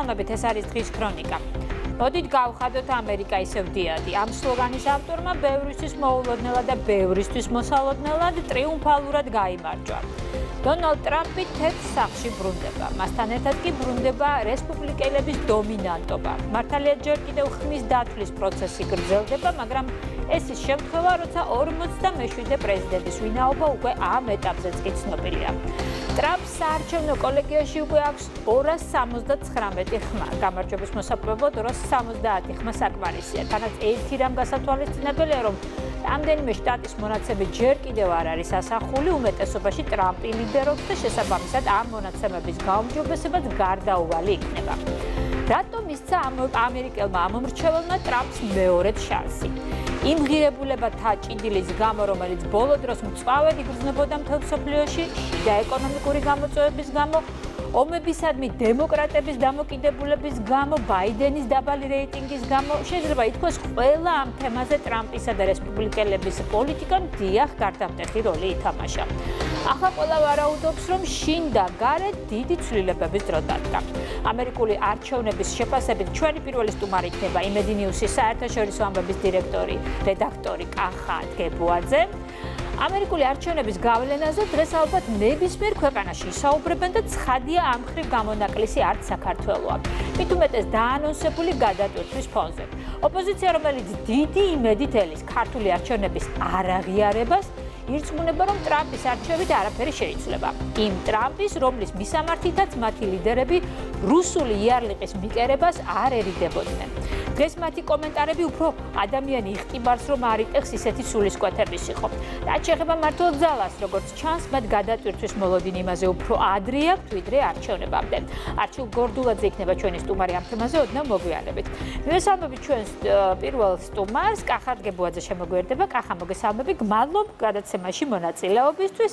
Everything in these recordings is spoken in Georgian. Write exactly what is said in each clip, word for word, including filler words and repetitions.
მოგესალმებით, ეს არის დღის ქრონიკა. მოდით გავხადოთ ამერიკა ისევ დიადი. ამ სლოგანის ავტორმა ბევრისთვის მოულოდნელად და ბევრისთვის მოსალოდნელად ტრიუმფალურად გაიმარჯვა. დონალდ ტრამპი თეთრ სახლში ბრუნდება. მასთან ერთად კი ბრუნდება რესპუბლიკელების დომინანტობა. მართალია ჯერ კიდევ ხმის დათვლის პროცესი გრძელდება, მაგრამ ეს ის შემთხვევა, როცა ორმოცდამეშვიდე პრეზიდენტის ვინაობა უკვე ამ ეტაპზეც კი ცნობილია. ტრამპს საარჩევნო კოლეგიაში უკვე აქვს ორას სამოცდაცხრამეტი ხმა. გამარჯვების მოსაპოვებლად ორას სამოცდაათი ხმა საკმარისია. თანაც ერთი რამ გასათვალისწინებელია, რომ რამდენიმე შტატის მონაცემი ჯერ კიდევ არ არის ასახული, უმეტესობაში ტრამპი ლიდერობს და შესაბამისად ამ მონაცემების გაუმჯობესებაც გარდაუვალი იქნება. რატომ მისცა ამერიკელმა ამომრჩეველმა ტრამპს მეორედ შანსი? იმ ღირებულებათა ჭიდილის გამო, რომელიც ბოლო დროს მწვავედ იგრძნობოდა მთელ მსოფლიოში, შიდა ეკონომიკური გამოწვევების გამო, ომებისადმი დემოკრატების დამოკიდებულების გამო, ბაიდენის დაბალი რეიტინგის გამო, შეიძლება ითქვას, ყველა ამ თემაზე ტრამპისა და რესპუბლიკელების პოლიტიკამ დიახ გარდამტეხი როლი ითამაშა. ახლა ყველა ვარაუდობს, რომ შინ და გარეთ დიდი ცვლილებების დრო დადგა. ამერიკული არჩევნების შეფასებით ჩვენი პირველი სტუმარი იქნება იმედი ნიუსის საერთაშორისო ამბების დირექტორი, რედაქტორი კახა დგებუაძე. ამერიკული არჩევნების გავლენაზე დღეს ალბათ ნებისმიერ ქვეყანაში ისაუბრებენ და ცხადია ამ მხრივ გამონაკლისი არც საქართველოა. მით უმეტეს დაანონსებული გადატვირთვის ფონზე. ოპოზიცია, რომელიც დიდი იმედით ელის ქართული არჩევნების არაღიარებას, ირწმუნება, რომ ტრამპის არჩევით არაფერი შეიცვლება. იმ ტრამპის, რომლის მისამართითაც მათი ლიდერები რუსული იარლიყის მიკერებას არ ერიდებოდნენ. დღეს მათი კომენტარები უფრო ადამიანი იხტიბარს, რომ არ იტეხს ისეთი სულისკვეთების იყო. რაც შეეხება მართლ ძალას, როგორც ჩანს, მათ გადატვირთვის მოლოდინი იმაზე უფრო ადრე აქვთ, ვიდრე არჩევნებამდე. არჩილ გორდულაძე იქნება ჩვენი სტუმარი ამ თემაზე, ოდნავ მოგვიანებით. მივესალმებით ჩვენს პირველ სტუმარს, კახა დგებუაძე შემოგვერდება. კახა, მოგესალმები, გმადლობ გადაცემაში მონაწილეობისთვის.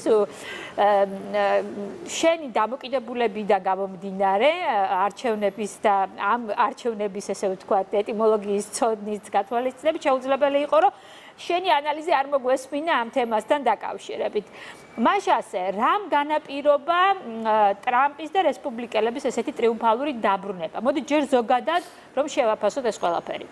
შენი დამოკიდებულებიდან გამომდინარე, არჩევნების და ამ არჩევნების ესე ვთქვათ, ეტიმოლოგიის ცოდნის გათვალისწინებით შეუძლებელი იყო, რომ შენი ანალიზი არ მოგვესმინა ამ თემასთან დაკავშირებით. მაშასე, რამ განაპირობა ტრამპის და რესპუბლიკელების ესეთი ტრიუმფალური დაბრუნება? მოდი ჯერ ზოგადად რომ შევაფასოთ ეს ყველაფერი.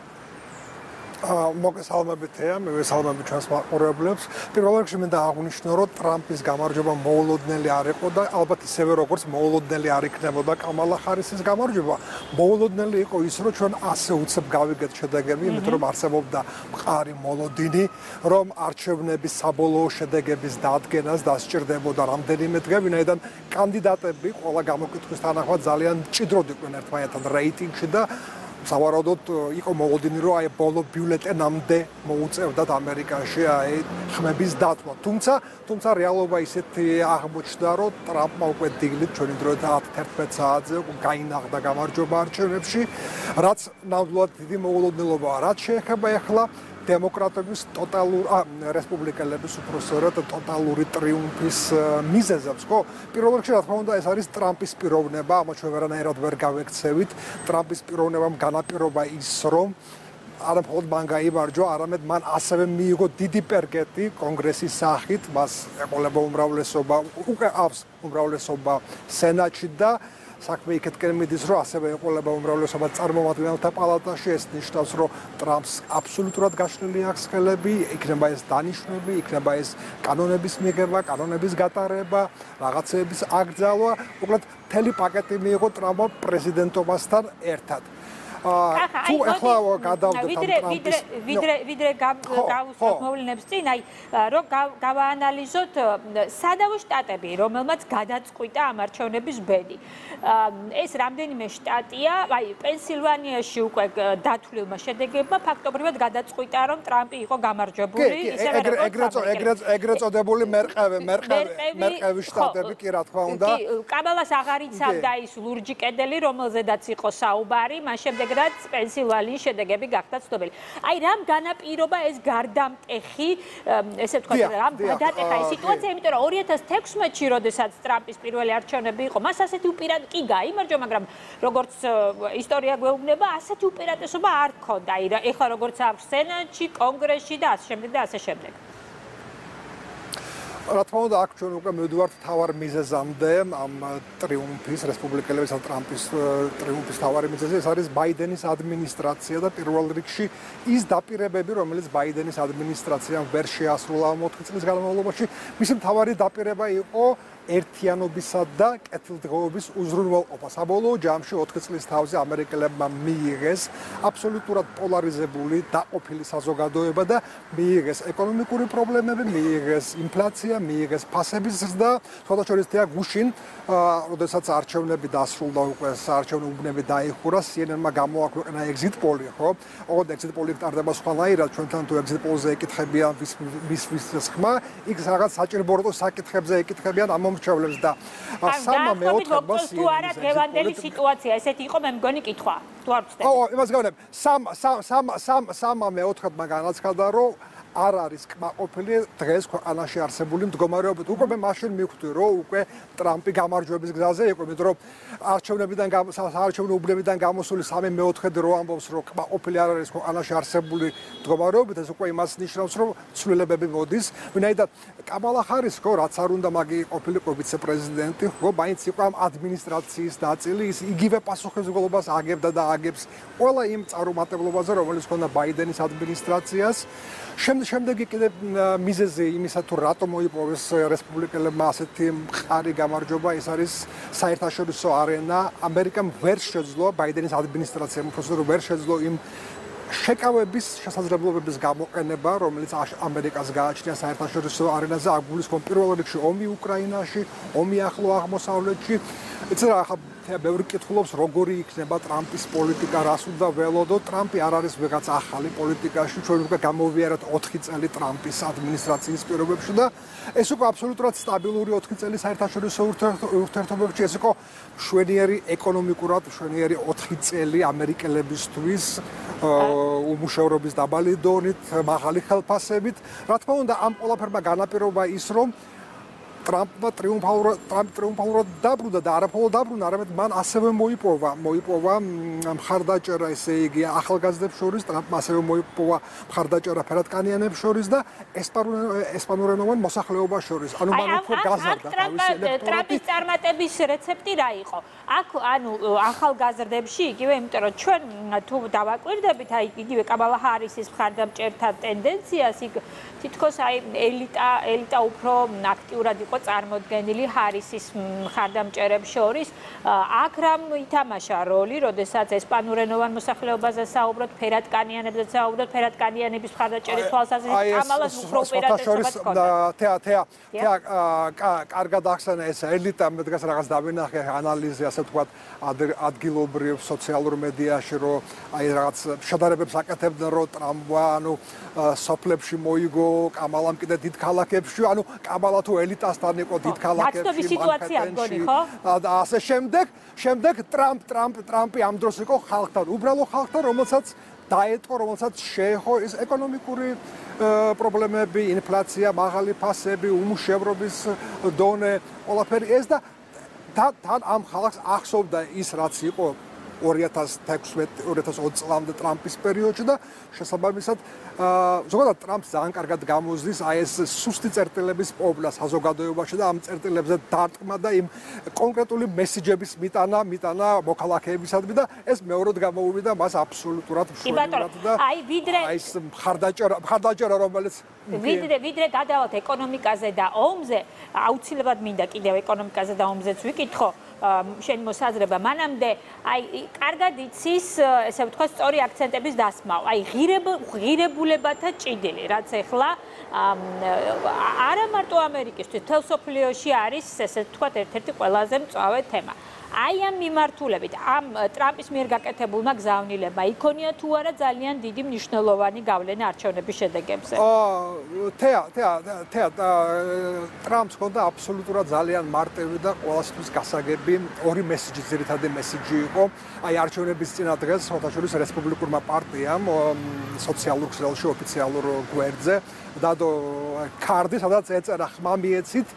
მოგესალმებით έα, მე ვესალმები ჩვენს მაყურებლებს. პირველ რიგში მინდა აღვნიშნო, რომ ტრამპის გამარჯვება მოულოდნელი არ იყო და ალბათ ისევე როგორც მოულოდნელი არ იქნებოდა კამალა ჰარისის გამარჯვება. მოულოდნელი იყო ის, რომ ჩვენ ასე უცებ გავიგეთ შედეგები, იმიტომ რომ არსებობდა მყარი მოლოდინი, რომ არჩევნების საბოლოო შედეგების დადგენას დასჭირდებოდა რამდენიმე დღე, ვინაიდან კანდიდატები ყველა გამოკითხვის თანახმად ძალიან მჭიდროდ იყვნენ ერთმანეთთან რეიტინგში და სავარაუდოდ იყო მოლოდინი, რომ აი ბოლო ბიულეტენამდე მოუწევდათ ამერიკაში აი ხმების დათვლა. თუმცა, თუმცა რეალობა ისეთი აღმოჩნდა, რომ ტრამპმა უკვე დილით ჩვენი დროით ათი საათზე გაინაღდა გამარჯვება არჩევნებში, რაც ნამდვილად დიდი მოულოდნელობაა. რაც შეეხება ახლა დემოკრატების ტოტალურ რესპუბლიკელების უფრო სწორად ტოტალური ტრიუმფის მიზეზებს, ხო? პირველ რიგში რა თქმა უნდა ეს არის ტრამპის პიროვნება, ამას ჩვენ ვერანაირად ვერ გავექცევით. ტრამპის პიროვნებამ განაპირობა ის, რომ არა მხოლოდ მან გაიმარჯვა, არამედ მან ასევე მიიღო დიდი პერგეტი კონგრესის სახით, მას ეყოლება უმრავლესობა, უკვე აქვს უმრავლესობა სენატში და საქმე იქეთკენ მიდის, რომ ასევე ეყოლება უმრავლესობა წარმომადგენელთა პალატაში, ეს ნიშნავს, რომ ტრამპს აბსოლუტურად გაშლილი აქვს ხელები, იქნება ეს დანიშვნები, იქნება ეს კანონების მიღება, კანონების გატარება, რაღაცეების აკრძალვა, უბრალოდ მთელი პაკეტი მიიღო ტრამპმა პრეზიდენტობასთან ერთად. თუ ახლა გადავდოთ ამ ტრამპის ვიდრე ვიდრე გავუსვათ მოვლენებს წინ, აი რომ გავაანალიზოთ სადავო შტატები, რომელმაც გადაწყვიტა ამ არჩევნების ბედი. ეს რამდენიმე შტატია, აი პენსილვანიაში უკვე დათვლილმა შედეგებმა ფაქტობრივად გადაწყვიტა, რომ ტრამპი იყო გამარჯვებული, ისევე როგორც ეგრეთ ეგრეთ წოდებული მერყევი, მერყევი, მერყევი შტატები კი რა თქმა უნდა. კამალას აღარ იცავდა ის ლურჯი კედელი, რომელზედაც იყო საუბარი, მას შემდეგ რაც პენსილვანიის შედეგები გახდა ცნობილი. აი რამ განაპირობა ეს გარდამტეხი, ესე ვთქვათ, რამ გადატეხა ეს სიტუაცია, იმიტომ რომ ორი ათას თექვსმეტში, როდესაც ტრამპის პირველი არჩევნები იყო, მას ასეთი უპირატესობა კი გაიმარჯვა, მაგრამ როგორც ისტორია გვეუბნება, ასეთი უპირატესობა არ ჰქონდა. აი ეხლა როგორც აქვს სენატში, კონგრესში და ასე შემდეგ და ასე შემდეგ. რა თქმა უნდა, აქ ჩვენ უკვე მივდივართ თავარ მიზეზამდე, ამ ტრიუმფის, რესპუბლიკელების ან ტრამპის ტრიუმფის თავარი მიზეზი, ეს არის ბაიდენის ადმინისტრაცია და პირველ რიგში ის დაპირებები, რომელიც ბაიდენის ადმინისტრაციამ ვერ შეასრულა მოთხი წლის განმავლობაში, მისი მთავარი დაპირება იყო ერთიანობისა და კეთილდღეობის უზრუნველყოფა. საბოლოო ჯამში ოთხი წლის თავზე ამერიკელებმა მიიღეს აბსოლუტურად პოლარიზებული დაყოფილი საზოგადოება და მიიღეს ეკონომიკური პრობლემები, მიიღეს ინფლაცია, მიიღეს ფასების ზრდა, სხვადასხვა თეა გუშინ, როდესაც არჩევნები დასრულდა, უკვე საარჩევნო უბნები დაიხურა, C N N-მა გამოაქვეყნა exit poll-ი, ხო? ოღონდ exit poll-ი ტარდება სხვანაირად, ჩვენთან თუ exit poll-ზე ეკითხებიან ვის ვის ვის ხმა, იქ რაღაც საჭირო საკითხებზე ეკითხებიან ამ მრჩევლებს და სამა მეოთხედმა თუ არა დღევანდელი სიტუაცია ესეთი იყო მე მგონი კითხვა თუ არ ვცდები. ო, იმას გავანებ. სამ სამ სამ სამა მეოთხედმა განაცხადა რომ არ არის კმაყოფილი დღეს ქვეყანაში არსებული მდგომარეობით. უკვე მე მაშინ მივხვდი რომ უკვე ტრამპი გამარჯვების გზაზე იყო, იმიტომ რომ არჩევნებიდან საარჩევნო უბნებიდან გამოსული სამი მეოთხედი რო ამბობს რომ კმაყოფილი არ არის ქვეყანაში არსებული მდგომარეობით, ეს უკვე იმას ნიშნავს რომ ცვლილებები მოდის. ვინაიდან კამალა ჰარის ხო რაც არ უნდა მაგი ყოფილიყო ვიცე-პრეზიდენტი, ხო მაინც იყო ამ ადმინისტრაციის ნაწილი, ის იგივე პასუხისმგებლობას აგებდა და აგებს ყველა იმ წარუმატებლობაზე, რომელიც ჰქონდა ბაიდენის ადმინისტრაციას. შემდეგი კიდე მიზეზი იმისა თუ რატომ მოიპოვეს რესპუბლიკელებმა ასეთი მყარი გამარჯვება, ეს არის საერთაშორისო არენა. ამერიკამ ვერ შეძლო ბაიდენის ადმინისტრაციამ უბრალოდ ვერ შეძლო იმ შეკავების შესაძლებლობების გამოყენება, რომელიც ამერიკას გააჩნია საერთაშორისო არენაზე, აქ გულისხმობ პირველ რიგში ომი უკრაინაში, ომი ახლო აღმოსავლეთში. იცი რა, ახლა ბევრი კითხულობს, როგორი იქნება ტრამპის პოლიტიკა, რას უნდა ველოდო. ტრამპი არ არის ვიღაც ახალი პოლიტიკაში, ჩვენ უკვე გამოვიარეთ ოთხი წელი ტრამპის ადმინისტრაციის პირობებში და ეს უკვე აბსოლუტურად სტაბილური ოთხი წელი საერთაშორისო ურთიერთობებში, ეს იყო მშვენიერი ეკონომიკურად, მშვენიერი ოთხი წელი ამერიკელებისთვის, უმუშევრობის დაბალი დონით, მაღალი ხელფასებით. რა თქმა უნდა, ამ ყველაფერმა განაპირობა ის, რომ ტრამპმა ტრიუმფალურად ტრიუმფალურად დაბრუნდა და არაფოლოდ დაბრუნდა, არამედ მან ასევე მოიპოვა, მოიპოვა მხარდაჭერა, ესე იგი, ახალგაზრდებს შორის, ტრამპმა ასევე მოიპოვა მხარდაჭერა ფერადკანიანებს შორის და ესპანურენოვან მოსახლეობას შორის. ანუ მან უფრო გაზარდა თავისი ელექტორატი. ტრამპის წარმატების რეცეპტი რა იყო? აქ ანუ ახალგაზრდებში იგივე, იმიტომ რომ ჩვენ თუ დავაკვირდებით, აი იგივე კამალა ჰარისის მხარდამჭერთა ტენდენციას, იქ თითქოს აი ელიტა ელიტა უფრო აქტიურად იყო წარმოდგენილი ჰარისის მხარდამჭერებს შორის. აქ რამ ითამაშა როლი, როდესაც ესპანურენოვან მოსახლეობაზე საუბრობთ, ფერადკანიანებზე საუბრობთ, ფერადკანიანების მხარდაჭერის თვალსაზრისით კამალას უფრო უპირატესობას ჰქონდა. თეა თეა თეა კარგად ახსენა ეს ელიტა, მე დღეს რაღაც დავინახე ანალიზი, ასე ვთქვათ, ადგილობრივ სოციალურ მედიაში, რომ აი რაღაც შედარებებს აკეთებდნენ, რომ ტრამპმა ანუ სოფლებში მოიგო, კამალამ კიდე დიდ ქალაქებში, ანუ კამალა თუ ელიტასთან იყო დიდ ქალაქებში, მანჰეტენში სიტუაცია მგონი, ხო? და ასე შემდეგ, შემდეგ ტრამპ ტრამპ ტრამპი ამ დროს იყო ხალხთან, უბრალო ხალხთან, რომელსაც დაეტყო, რომელსაც შეეხო ეს ეკონომიკური პრობლემები, ინფლაცია, მაღალი ფასები, უმუშევრობის დონე, ყველაფერი ეს და თან ამ ხალხს ახსოვდა ის, რაც იყო ორი ათას თექვსმეტ ორი ათას ოცი წლამდე ტრამპის პერიოდში და შესაბამისად ზოგადად ტრამპს ძალიან კარგად გამოზდის აი ეს სუსტი წერტილების პოვნა საზოგადოებაში და ამ წერტილებზე დარტყმა და იმ კონკრეტული მესიჯების მიტანა, მიტანა მოქალაქეებისადმი და ეს მეორედ გამოუვიდა მას აბსოლუტურად მშვენივრად და აი ვიდრე აი ეს მხარდაჭერა, მხარდაჭერა რომელიც ვიდრე ვიდრე გადავალთ ეკონომიკაზე და ომზე, აუცილებლად მინდა კიდევ ეკონომიკაზე და ომზეც ვიკითხო. შენ მოსაზრება მანამდე აი კარგად იცის ესე ვთქვათ სწორი აქცენტების დასმავა აი ღირებულებათა ჭიდილი რაც ეხლა არა მარტო ამერიკისთვის თელ სოფლიოში არის ესე ვთქვათ ერთ-ერთი ყველაზე მწვავე თემა აი ამ მიმართულებით ამ ტრამპის მიერ გაკეთებულმა გზავნილებმა იქონია თუ არა ძალიან დიდი მნიშვნელოვანი გავლენა არჩევნების შედეგებზე აა თეა თეა თეა ტრამპს ჰქონდა აბსოლუტურად ძალიან მარტივი და ყველასთვის გასაგები ორი მესიჯი ძირითადი მესიჯი იყო აი არჩევნების წინა დღეს საერთაშორისო რესპუბლიკურმა პარტიამ სოციალურ ქსელში ოფიციალურ გვერდზე დადო კარდი სადაც ეწერა ხმა მიეცით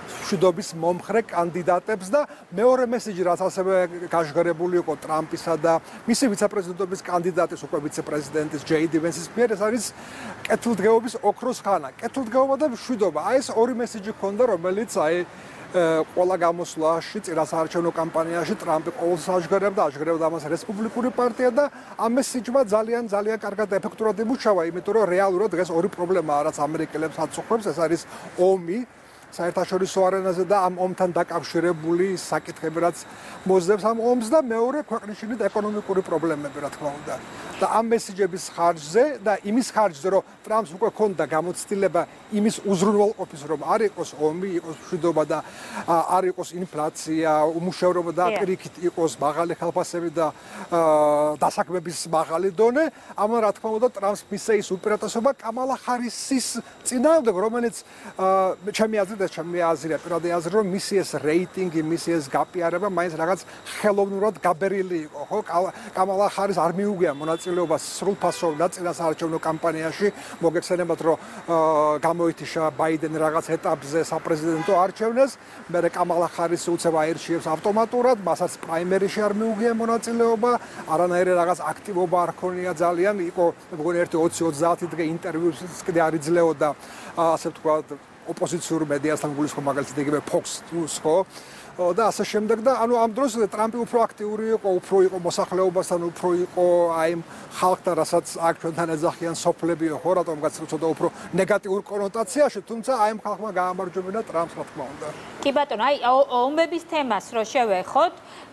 მშვიდობის მომხრე კანდიდატებს და მეორე მესიჯი რაც ასევე გაჟღერებული იყო ტრამპისა და მისი ვიცე-პრეზიდენტობის კანდიდატის უკვე ვიცე-პრეზიდენტის ჯეი დი ვენსის მიერ ეს არის კეთილდღეობის ოქროს ხანა. კეთილდღეობა და მშვიდობა. აი ეს ორი მესიჯი ჰქონდა, რომელიც აი ყველა გამოსვლაში, წინასაარჩევნო კამპანიაში ტრამპი ყოველს აჟღერებდა, აჟღერებდა ამას რესპუბლიკური პარტია და ამ მესიჯმა ძალიან ძალიან კარგად ეფექტურად იმუშავა, იმიტომ რომ რეალურად დღეს ორი პრობლემაა, რაც ამერიკელებს აწუხებს, ეს არის ომი საერთაშორისო არენაზე და ამ ომთან დაკავშირებული საკითხები, რაც მოძებს ამ ომს და მეორე ქვეყნის შინით ეკონომიკური პრობლემები, რა თქმა უნდა. და ამ მესიჯების ხარჯზე და იმის ხარჯზე, რომ ტრამპს უკვე ჰქონდა გამოცდილება იმის უზრუნველყოფის, რომ არ იყოს ომი, იყოს მშვიდობა და არ იყოს ინფლაცია, უმუშევრობა და პირიქით იყოს მაღალი ხალხასები და დასაქმების მაღალი დონე, ამან რა თქმა უნდა ტრამპს მისცა ის უპირატესობა კამალა ჰარისის წინააღმდეგ, რომელიც ჩემი აზრით ეს ჩემი აზრია, პირადი აზრი, რომ მისი ეს რეიტინგი, მისი ეს გაპიარება მაინც რაღაც ხელოვნურად გაბერილი იყო, ხო? კამალა ჰარის არ მიუღია მონაწილეობას სრულფასოვან წინასაარჩევნო კამპანიაში, მოგეხსენებათ, რომ გამოითიშა ბაიდენი რაღაც ეტაპზე საპრეზიდენტო არჩევნებს, მერე კამალა ჰარისი უცებ აირჩიებს ავტომატურად, მასაც პრაიმერიში არ მიუღია მონაწილეობა, არანაირი რაღაც აქტივობა არ ქონია ძალიან, იყო მეგონი ერთი ოცი ოცდაათი დღე ინტერვიუს კიდე არ იძლეოდა, ასე ვთქვათ, ოპოზიციურ მედიასთან გულისხმობ მაგალითად იგივე Fox News ხო და ასე შემდეგ და ანუ ამ დროს ტრამპი უფრო აქტიური იყო, უფრო იყო მოსახლეობასთან, უფრო იყო აი ხალხთან, რასაც აქ ჩვენთან ეძახიან სოფლებიო ხო, რატომღაც ცოტა უფრო ნეგატიურ კონოტაციაში, თუმცა აი ამ ხალხმა გაამარჯვებინა ტრამპს, რა თქმა უნდა. კი ბატონო, აი ომების თემას რო შევეხოთ,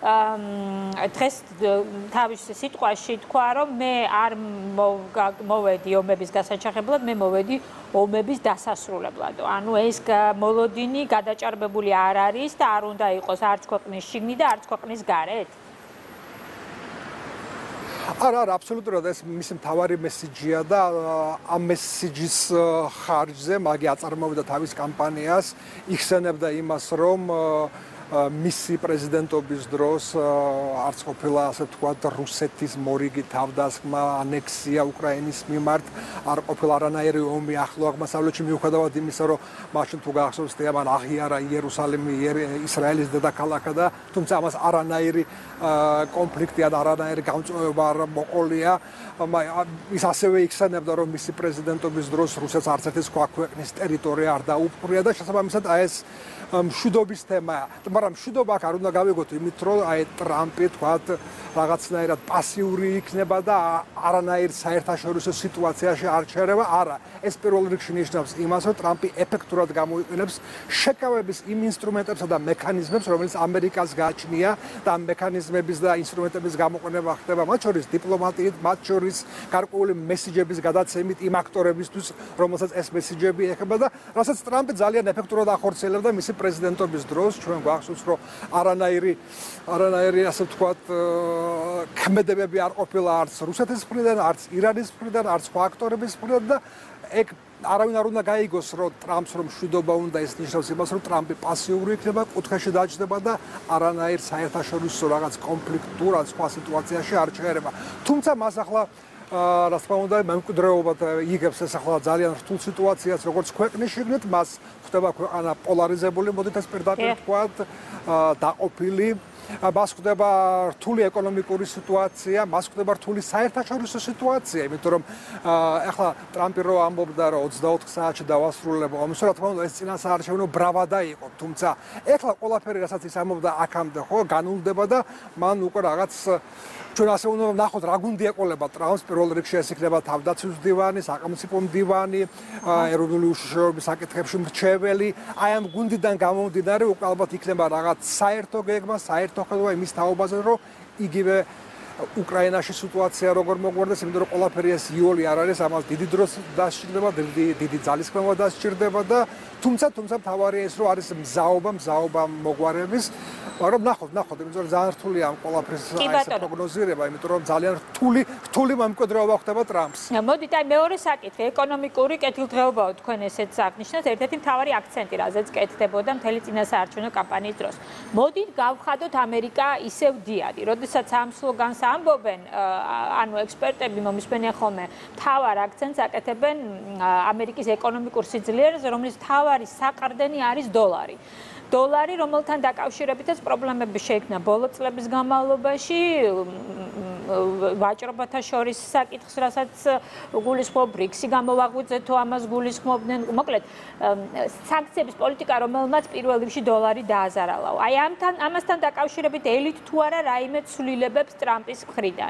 დღეს თავის სიტყვაში თქვა, რომ მე არ მოვედი ომების გასაჩაღებლად, მე მოვედი ომების დასასრულებლად. ანუ ეს მოლოდინი გადაჭარბებული არ არის და არ უნდა იყოს არც ქვეყნის შიგნით და არც ქვეყნის გარეთ. არა, არა, აბსოლუტურად ეს მისი მთავარი მესიჯია და ამ მესიჯის ხარჯზე მაგი აწარმოებდა თავის კამპანიას, იხსენებდა იმას, რომ მისი პრეზიდენტობის დროს არც ყოფილა ასე ვთქვათ რუსეთის მორიგი თავდასხმა, ანექსია უკრაინის მიმართ, არ ყოფილა არანაირი ომი ახლო აღმოსავლეთში მიუხედავად იმისა, რომ მაშინ თუ გახსოვს თემან აღიარა იერუსალიმი ისრაელის დედაქალაქა და თუმცა ამას არანაირი კონფლიქტი ან არანაირი გამწვევება არ მოყოლია. ის ასევე იხსენებდა, რომ მისი პრეზიდენტობის დროს რუსეთს არც ერთი სხვა ქვეყნის ტერიტორია არ დაუპყრია და შესაბამისად აი ეს მშვიდობის თემაა. მაგრამ მშვიდობა აქ არ უნდა გავიგოთ იმით, რომ აი ტრამპი თქვათ რაღაცნაირად პასიური იქნება და არანაირ საერთაშორისო სიტუაციაში არ ჩერება. არა, ეს პირველ რიგში ნიშნავს იმას, რომ ტრამპი ეფექტურად გამოიყენებს შეკავების იმ ინსტრუმენტებსა და მექანიზმებს, რომელიც ამერიკას გააჩნია და ამ მექანიზმების და ინსტრუმენტების გამოყენება ხდება მათ შორის დიპლომატიით, მათ შორის გარკვეული მესიჯების გადაცემით იმ აქტორებისთვის, რომელსაც ეს მესიჯები ეხება და რასაც ტრამპი ძალიან ეფექტურად ახორციელებდა მისი პრეზიდენტობის დროს, ჩვენ გვახსოვს, რომ არანაირი არანაირი ასე ვთქვათ ქმედებები არ ყოფილა არც რუსეთის მხრიდან, არც ირანის მხრიდან, არც სხვა აქტორების მხრიდან და ეგ არავინ არ უნდა გაიგოს, რომ ტრამპს რომ მშვიდობა უნდა, ეს ნიშნავს იმას, რომ ტრამპი პასიური იქნება, კუთხეში დაჯდება და არანაირ საერთაშორისო რაღაც კონფლიქტურ ან სხვა სიტუაციაში არ ჩაერება. თუმცა მას ახლა რა თქმა უნდა, მემკვიდრეობად იგებს ეს ახლა ძალიან რთულ სიტუაციას, როგორც ქვეყნის შიგნით, მას ხდება ქვეყანა პოლარიზებული, მოდით ეს პირდაპირ ვთქვათ, დაყოფილი. მას ხდება რთული ეკონომიკური სიტუაცია, მას ხდება რთული საერთაშორისო სიტუაცია, იმიტომ რომ ახლა ტრამპი რო ამბობდა, რომ ოცდაოთხ საათში დავასრულებ ომს, რა თქმა უნდა, ეს წინასაარჩევნო ბრავადა იყო, თუმცა ახლა ყველაფერი, რასაც ის ამბობდა აქამდე, ხო, განულდება და მან უკვე რაღაც ჩვენ ასე უნდა ვნახოთ, რა გუნდი ეყოლება ტრამპს, პირველ რიგში ეს იქნება თავდაცვის მდივანი, სახელმწიფო მდივანი, ეროვნული უშიშროების საკითხებში მრჩეველი, აი ამ გუნდიდან გამომდინარე უკვე ალბათ იქნება რაღაც საერთო გეგმა, საერთო ხედვა იმის თაობაზე, რომ იგივე უკრაინაში სიტუაცია როგორ მოგვარდეს, იმიტომ რომ ყველაფერი ეს იოლი არ არის, ამას დიდი დრო დასჭირდება, დიდი დიდი ძალისხმევა დასჭირდება და თუმცა თუმცა მთავარია ის, რომ არის მზაობა, მზაობა მოგვარების მაგრამ ნახოთ, ნახოთ, იმიტომ რომ ძალიან რთულია ამ ყველაფრის ეს პროგნოზირება, იმიტომ რომ ძალიან რთული, რთული მემკვიდრეობა ხდება ტრამპს. მოდით, აი მეორე საკითხი, ეკონომიკური კეთილდღეობაო თქვენ ესეც აღნიშნეთ, ერთ-ერთი მთავარი აქცენტი, რაზეც კეთდებოდა მთელი წინასაარჩევნო კამპანიის დროს. მოდით, გავხადოთ ამერიკა ისევ დიადი. როდესაც ამ სლოგანს ამბობენ, ანუ ექსპერტები მომისმენია ხოლმე, მთავარ აქცენტს აკეთებენ ამერიკის ეკონომიკურ სიძლიერეს, რომლის მთავარი საყრდენი არის დოლარი. დოლარი, რომელთან დაკავშირებითაც პრობლემები შეიქმნა ბოლო წლების განმავლობაში, ვაჭრობათა შორის საკითხს, რასაც გულისხმობ, ბრიქსი გამოვაღვიძეთ თუ ამას გულისხმობდნენ. მოკლედ, სანქციების პოლიტიკა, რომელმაც პირველ რიგში დოლარი დააზარალაო. აი ამთან, ამასთან დაკავშირებით ელით თუ არა რაიმე ცვლილებებს ტრამპის მხრიდან.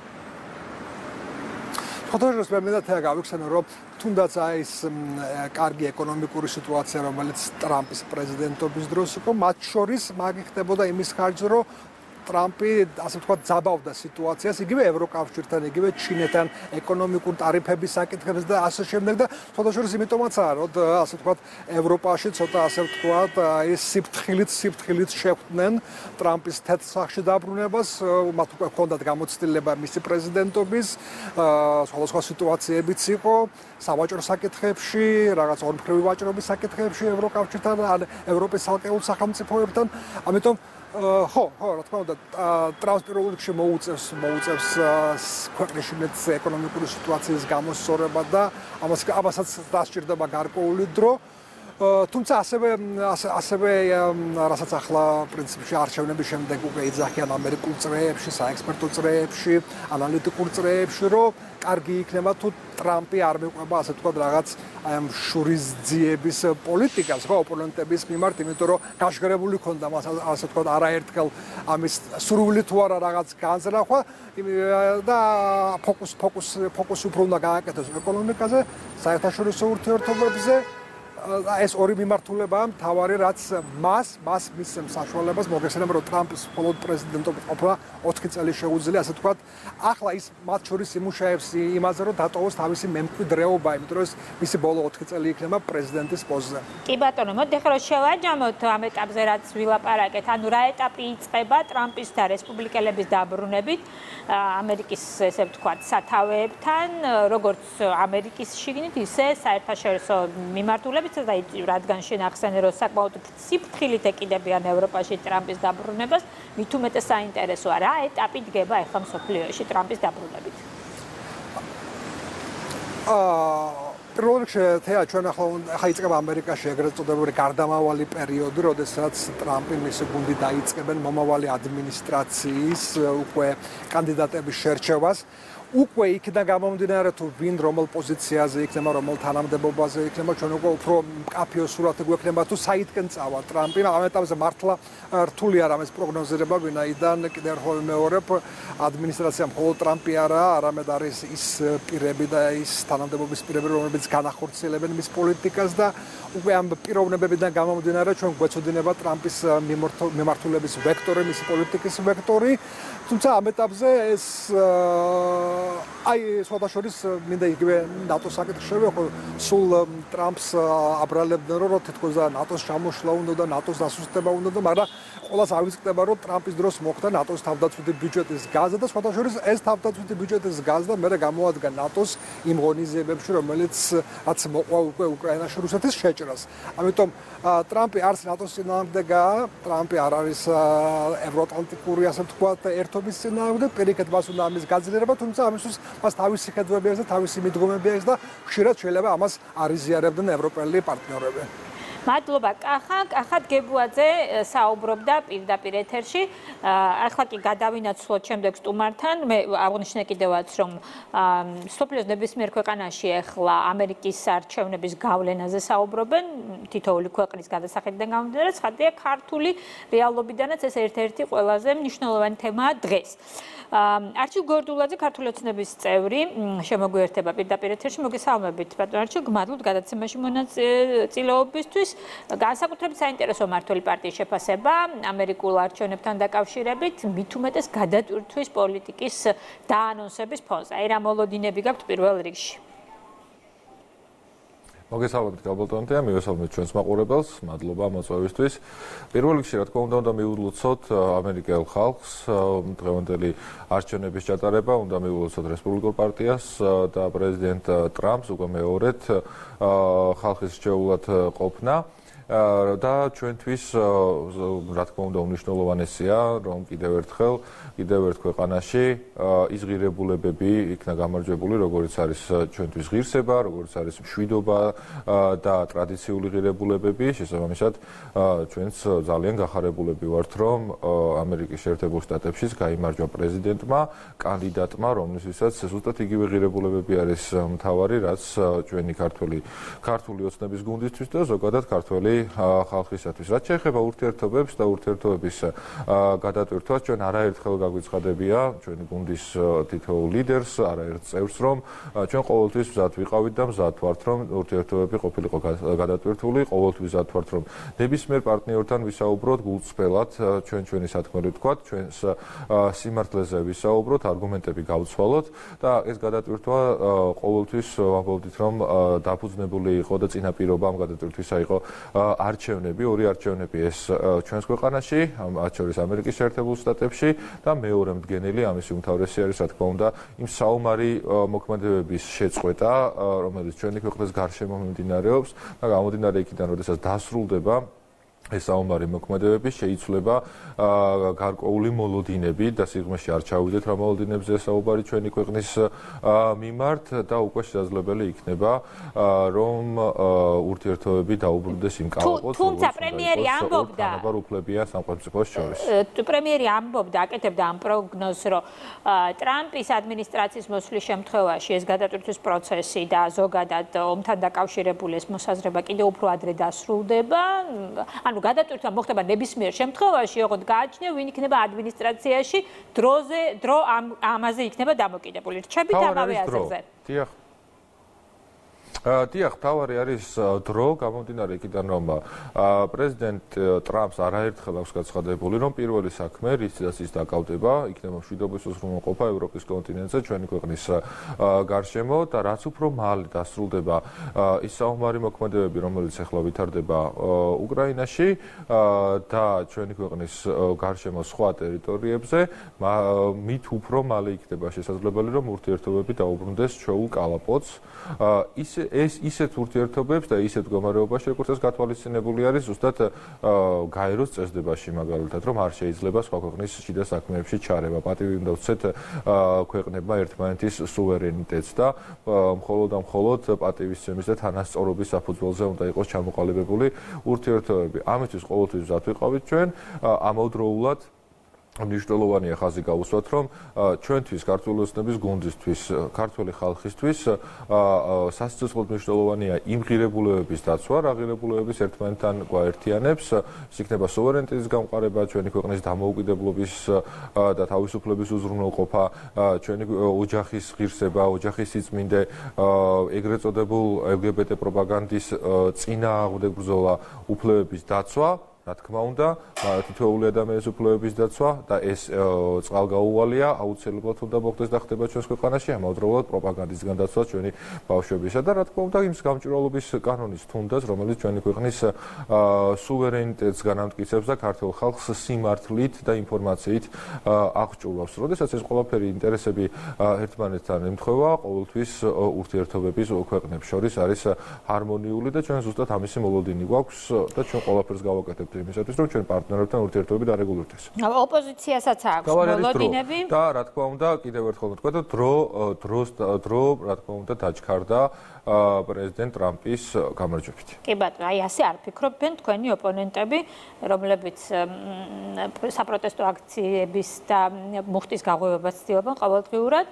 ფოტოჟურნალისტ მე მეთქე გავიხსენო რომ თუნდაც აი ეს კარგი ეკონომიკური სიტუაცია რომელიც ტრამპის პრეზიდენტობის დროს იყო მათ შორის მაგი ხდებოდა იმის ხარჯზე რომ ტრამპი ასე ვთქვათ ძაბავდა სიტუაციას იგივე ევროკავშირთან იგივე ჩინეთთან ეკონომიკურ ტარიფების საკითხებს და ასე შემდეგ და ფოტოშორის იმიტომაც არა რომ ასე ვთქვათ ევროპაში ცოტა ასე ვთქვათ აი სიფრთხილით სიფრთხილით შეხვდნენ ტრამპის თეთრ სახში დაბრუნებას მათ უკვე ჰქონდათ გამოცდილება მისი პრეზიდენტობის სხვადასხვა სიტუაციებიც იყო სავაჭრო საკითხებში რაღაც ორმხრივი ვაჭრობის საკითხებში ევროკავშირთან ან ევროპის ალყეულ სახელმწიფოებთან ამიტომ ხო, ხო, რა თქმა უნდა, ტრამპს პირველ რიგში მოუწევს, მოუწევს ქვეყნის ეკონომიკური სიტუაციის გამოსწორება და ამას ამასაც დასჭირდება გარკვეული დრო. თუმცა ასევე ასევე რასაც ახლა პრინციპში არჩევნების შემდეგ უკვე იძახიან ამერიკულ წრეებში, საექსპერტო წრეებში, ანალიტიკურ წრეებში, რომ კარგი იქნება თუ ტრამპი არ მიყვება ასე ვთქვათ რაღაც აი ამ შურისძიების პოლიტიკას ხო ოპონენტების მიმართ, იმიტომ რომ გაშგრებული ქონდა მას ასე ვთქვათ არაერთხელ ამის სრული თუ არა რაღაც განზრახვა და ფოკუს ფოკუს ფოკუსი უფრო უნდა გააკეთოს ეკონომიკაზე, საერთაშორისო ურთიერთობებზე ეს ორი მიმართულებაა მთავარი რაც მას მას მისცემს საშუალებას მოგესალმება რომ ტრამპის მხოლოდ პრეზიდენტობის ყოფნა ოთხი წელი შეუძლია ასე ვთქვათ ახლა ის მათ შორის იმუშავებს იმაზე რომ დატოვოს თავისი მემკვიდრეობა იმიტომ რომ ეს მისი ბოლო ოთხი წელი იქნება პრეზიდენტის პოსტზე კი ბატონო მოდი ახლა რომ შევაჯამოთ ამ ეტაპზე რაც ვილაპარაკეთ ანუ რა ეტაპი იწყება ტრამპის და რესპუბლიკელების დაბრუნებით ამერიკის ესე ვთქვათ სათავეებთან როგორც ამერიკის შიგნით ისე საერთაშორისო მიმართულებით და რადგან შენ ახსენე რომ საკმაოდ სიფრთხილით ეკიდებიან ევროპაში ტრამპის დაბრუნებას, მით უმეტეს საინტერესოა რა ეტაპი დგება ახლა მსოფლიოში ტრამპის დაბრუნებით. აა პირველ რიგში თეა ჩვენ ახლა ახლა იწყება ამერიკაში ეგრეთ წოდებული გარდამავალი პერიოდი, როდესაც ტრამპი მისი გუნდი დაიწყებენ მომავალი ადმინისტრაციის უკვე კანდიდატების შერჩევას. უკვე იქიდან გამომდინარე თუ ვინ რომელ პოზიციაზე იქნება, რომელ თანამდებობაზე იქნება, ჩვენ უკვე უფრო მკაფიო სურათი გვექნება თუ საითკენ წავა ტრამპი. ამ ეტაპზე მართლა რთულია რამეს პროგნოზირება, ვინაიდან კიდევ ერთხელ ვიმეორებ, ადმინისტრაცია მხოლოდ ტრამპი არაა, არამედ არის ის პირები და ის თანამდებობის პირები, რომლებიც განახორციელებენ მის პოლიტიკას და უკვე ამ პიროვნებებიდან გამომდინარე ჩვენ გვეცოდინება ტრამპის მიმართულების ვექტორი, მისი პოლიტიკის ვექტორი. თუმცა ამ ეტაპზე ეს აი სხვადასხვა მინდა იგივე ნატოს საკითხი შევეხო სულ ტრამპს აბრალებდნენ რომ თითქოს და ნატოს ჩამოშლა უნდა და ნატოს დასუსტება უნდა და მაგრამ ყველას ავიწყდება რომ ტრამპის დროს მოხდა ნატოს თავდაცვითი ბიუჯეტის გაზა და სხვადასხვა ეს თავდაცვითი ბიუჯეტის გაზა მე გამოადგა ნატოს იმ ღონისძიებებში რომელიც რაც მოყვა უკვე უკრაინაში რუსეთის შეჭრას ამიტომ ტრამპი არც ნატოს წინააღმდეგაა ტრამპი არ არის ევროატლანტიკური ასე ვთქვათ ერთობის წინააღმდეგ პირიქით მას უნდა ამის გაძლიერება თუმცა ამისთვის მას თავისი ხედვები აქვს და თავისი მიდგომები აქვს და ხშირად შეიძლება ამას არ იზიარებდნენ ევროპელი პარტნიორები. მადლობა კახა, კახა გებუაძე საუბრობდა პირდაპირ ეთერში. ახლა კი გადავინაცვლოთ შემდეგ სტუმართან. მე აღნიშნე კიდევაც რომ სოფლიოს ნებისმიერ ქვეყანაში ახლა ამერიკის არჩევნების გავლენაზე საუბრობენ თითოეული ქვეყნის გადასახედიდან გამომდინარე, ცხადია ქართული რეალობიდანაც ეს ერთ-ერთი ყველაზე მნიშვნელოვანი თემაა დღეს. არჩილ გორდულაძე ქართული ოცნების წევრი შემოგვიერთება პირდაპირ ეთერში. მოგესალმებით ბატონ არჩილ, გმადლობთ გადაცემაში მონაწილეობისთვის. განსაკუთრებით საინტერესო მმართველი პარტიის შეფასება ამერიკულ არჩევნებთან დაკავშირებით, მით უმეტეს გადატვირთვის პოლიტიკის დაანონსების ფონზე. აი რა მოლოდინები გაქვთ პირველ რიგში? მოგესალმებით გაბატონებია, მივესალმებით ჩვენს მაყურებელს, მადლობა მოწვევისთვის. პირველ რიგში, რა თქმა უნდა, უნდა მიულოცოთ ამერიკელ ხალხს, დღევანდელი არჩევნების ჩატარება, უნდა მიულოცოთ რესპუბლიკურ პარტიას და პრეზიდენტ ტრამპს უკვე მეორედ ხალხის რჩეულად ყოფნა. და ჩვენთვის რა თქმა უნდა უნიშნულოვანესია, რომ კიდევ ერთხელ, კიდევ ერთ ქვეყანაში ის ღირებულებები იქნა გამარჯვებული, როგორც არის ჩვენთვის ღირსება, როგორც არის მშვიდობა და ტრადიციული ღირებულებები, შესაბამისად ჩვენც ძალიან გახარებულები ვართ, რომ ამერიკის შეერთებულ შტატებში გაიმარჯვა პრეზიდენტმა, კანდიდატმა, რომლისთვისაც ზუსტად იგივე ღირებულებები არის მთავარი, რაც ჩვენი ქართველი ქართული ოცნების გუნდისთვის და ზოგადად ქართველი ხალხისათვის. რაც შეეხება ურთიერთობებს და ურთიერთობების გადატვირთვას, ჩვენ არაერთხელ გაგვიცხადებია ჩვენი გუნდის თითოეულ ლიდერს, არაერთ წევრს, რომ ჩვენ ყოველთვის მზად ვიყავით და მზად ვართ, რომ ურთიერთობები ყოფილიყო გადატვირთული, ყოველთვის მზად ვართ, რომ ნებისმიერ პარტნიორთან ვისაუბროთ გულწრფელად, ჩვენ ჩვენი სათქმელი ვთქვათ, ჩვენს სიმართლეზე ვისაუბროთ, არგუმენტები გავცვალოთ და ეს გადატვირთვა ყოველთვის ვამბობდით, რომ დაფუძნებული იყო და წინაპირობა ამ გადატვირთვისა იყო არჩევნები, ორი არჩევნები ეს ჩვენს ქვეყანაში, მათ შორის ამერიკის შეერთებულ შტატებში და მეორე მდგენელი ამისი უმთავრესი არის, რა თქმა უნდა, იმ საომარი მოქმედებების შეწყვეტა, რომელიც ჩვენი ქვეყნის გარშემო მიმდინარეობს და გამომდინარე იქიდან, როდესაც დასრულდება ეს საომარი მოქმედებები, შეიცვლება გარკვეული მოლოდინები და სიღრმეში არ ჩავიდეთ რა მოლოდინებზე საუბარი ჩვენი ქვეყნის მიმართ და უკვე შესაძლებელი იქნება, რომ ურთიერთობები დაუბრუნდეს იმ კალაპოტს, თუმცა პრემიერი ამბობდა, უფლებიან სამყოფმოებს შორის. პრემიერი ამბობდა, აკეთებდა ამ პროგნოზს, რომ ტრამპის ადმინისტრაციის მოსვლის შემთხვევაში ეს გადატვირთვის პროცესი და ზოგადად ომთან დაკავშირებული ეს მოსაზრება კიდევ უფრო ადრე დასრულდება. ანუ გადატვირთვა მოხდება ნებისმიერ შემთხვევაში, ოღონდ გააჩნია, ვინ იქნება ადმინისტრაციაში, დროზე, დრო ამაზე იქნება დამოკიდებული. რჩებით ამავე აზრზე. დიახ. დიახ, თავარი არის დრო, გამომდინარე იქიდან, რომ პრეზიდენტ ტრამპს არაერთხელ აქვს გაცხადებული, რომ პირველი საქმე, რითაც ის დაკავდება, იქნება მშვიდობის უზრუნველყოფა ევროპის კონტინენტზე, ჩვენი ქვეყნის გარშემო და რაც უფრო მალე დასრულდება ის საომარი მოქმედებები, რომელიც ახლა ვითარდება უკრაინაში და ჩვენი ქვეყნის გარშემო სხვა ტერიტორიებზე, მით უფრო მალე იქნება შესაძლებელი, რომ ურთიერთობები დაუბრუნდეს ჩვეულ კალაპოტს. ის ეს ისეთ ურთიერთობებს და ისეთ მდგომარეობაში, როგორც ეს გათვალისწინებული არის, ზუსტად გაეროს წესდებაში, მაგალითად, რომ არ შეიძლება სხვა ქვეყნის შიდა საქმეებში ჩარევა. პატივი უნდა ვცეთ ქვეყნებმა ერთმანეთის სუვერენიტეტს და მხოლოდ და მხოლოდ პატივისცემის და თანასწორობის საფუძველზე უნდა იყოს ჩამოყალიბებული ურთიერთობები. ამისთვის ყოველთვის მზად ვიყავით ჩვენ, ამავდროულად მნიშვნელოვანია ხაზი გავუსვათ, რომ ჩვენთვის ქართული ოცნების გუნდისთვის, ქართული ხალხისთვის სასიცოცხლოდ მნიშვნელოვანია იმ ღირებულებების დაცვა, რა ღირებულებების ერთმანეთთან გვაერთიანებს, ის იქნება სუვერენიტეტის გამყარება, ჩვენი ქვეყნის დამოუკიდებლობის და თავისუფლების უზრუნველყოფა, ჩვენი ოჯახის ღირსება, ოჯახის სიწმინდე, ეგრეთ წოდებულ ელ გი ბი ტე პროპაგანდის წინააღმდეგ ბრძოლა, უფლებების დაცვა. რა თქმა უნდა, თითოეული ადამიანის უფლებების დაცვა და ეს წყალგაუვალია, აუცილებლად უნდა მოხდეს და ხდება ჩვენს ქვეყანაში, ამავდროულად პროპაგანდისგან დაცვა ჩვენი ბავშვებისა და რა თქმა უნდა, იმ გამჭვირვალობის კანონის თუნდაც, რომელიც ჩვენი ქვეყნის სუვერენიტეტს განამტკიცებს და ქართულ ხალხს სიმართლით და ინფორმაციით აღჭურვავს. როდესაც ეს ყველაფერი ინტერესები ერთმანეთთან ემთხვევა, ყოველთვის ურთიერთობების ქვეყნებს შორის არის ჰარმონიული და ჩვენ ზუსტად ამისი მოლოდინი გვაქვს და ჩვენ ყველაფერს გავაკეთებთ იმისათვის, რომ ჩვენ პარტნიორებთან ურთიერთობები დარეგულირდეს. ოპოზიციასაც აქვს მოლოდინები და რა თქმა უნდა, კიდევ ერთხელ ვთქვა, დრო დროს დრო რა თქმა უნდა დაჩქარდა პრეზიდენტ ტრამპის გამარჯვებით. კი ბატონო, აი ასე არ ფიქრობენ თქვენი ოპონენტები, რომლებიც საპროტესტო აქციების და მუხტის გაღვივებას ცდილობენ ყოველდღიურად.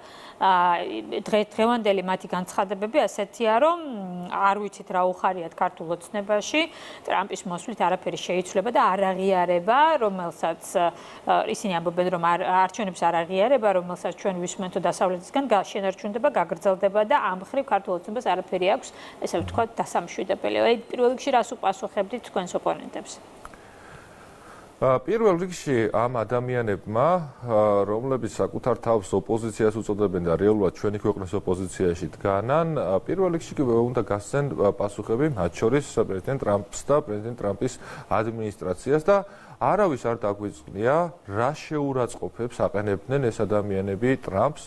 დღევანდელი მათი განცხადებები ასეთია, რომ არ ვიცით რა უხარიათ ქართულ ოცნებაში, ტრამპის მოსვლით არაფერი შეიცვლება და არ აღიარება, რომელსაც ისინი ამბობენ, რომ არჩევნებს არ აღიარება, რომელსაც ჩვენ ვისმენთ დასავლეთისგან შენარჩუნდება, გაგრძელდება და ამ მხრივ ქართულ ოცნებას არაფერი აქვს, ესე ვთქვათ, დასამშვიდებელი. აი, პირველ რიგში რას უპასუხებდით თქვენს ოპონენტებს? პირველ რიგში ამ ადამიანებმა, რომლებიც საკუთარ თავს ოპოზიციას უწოდებენ და რეალურად ჩვენი ქვეყნის ოპოზიციაში დგანან, პირველ რიგში უნდა გასცენ პასუხები მათ შორის პრეზიდენტ ტრამპს და პრეზიდენტ ტრამპის ადმინისტრაციას და არავის არ დაგვიწყნია, რა შეურაცხყოფებს აყენებდნენ ეს ადამიანები ტრამპს,